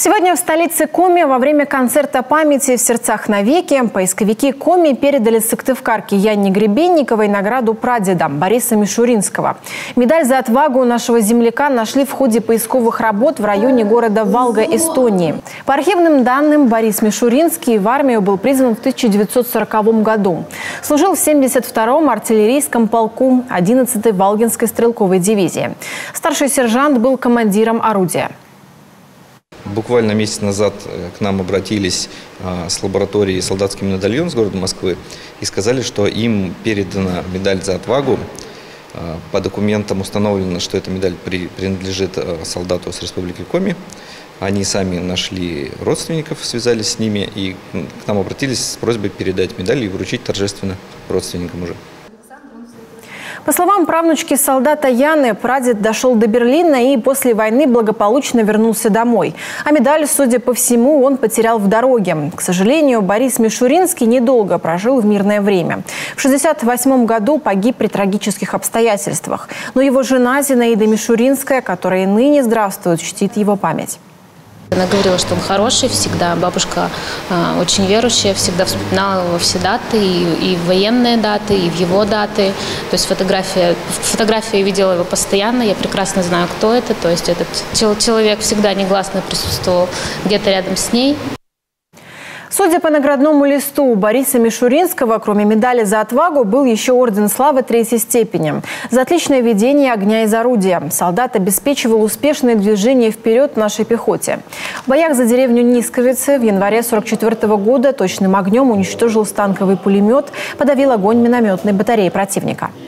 Сегодня в столице Коми во время концерта памяти «В сердцах навеки» поисковики Коми передали сыктывкарке Яне Гребенниковой награду прадеда Бориса Мишуринского. Медаль за отвагу нашего земляка нашли в ходе поисковых работ в районе города Валга, Эстонии. По архивным данным, Борис Мишуринский в армию был призван в 1940 году. Служил в 72-м артиллерийском полку 11-й Валгинской стрелковой дивизии. Старший сержант был командиром орудия. Буквально месяц назад к нам обратились с лаборатории «Солдатский медальон» с города Москвы и сказали, что им передана медаль за отвагу. По документам установлено, что эта медаль принадлежит солдату с республики Коми. Они сами нашли родственников, связались с ними и к нам обратились с просьбой передать медаль и вручить торжественно родственникам уже. По словам правнучки солдата Яны, прадед дошел до Берлина и после войны благополучно вернулся домой. А медаль, судя по всему, он потерял в дороге. К сожалению, Борис Мишуринский недолго прожил в мирное время. В 1968 году погиб при трагических обстоятельствах. Но его жена Зинаида Мишуринская, которая ныне здравствует, чтит его память. Она говорила, что он хороший всегда. Бабушка очень верующая, всегда вспоминала его все даты, и в военные даты, и в его даты. То есть фотографии я видела его постоянно, я прекрасно знаю, кто это. То есть этот человек всегда негласно присутствовал где-то рядом с ней. Судя по наградному листу, у Бориса Мишуринского, кроме медали за отвагу, был еще орден славы 3-й степени. За отличное ведение огня из орудия. Солдат обеспечивал успешное движение вперед нашей пехоте. В боях за деревню Нисковицы в январе 1944 года точным огнем уничтожил станковый пулемет, подавил огонь минометной батареи противника.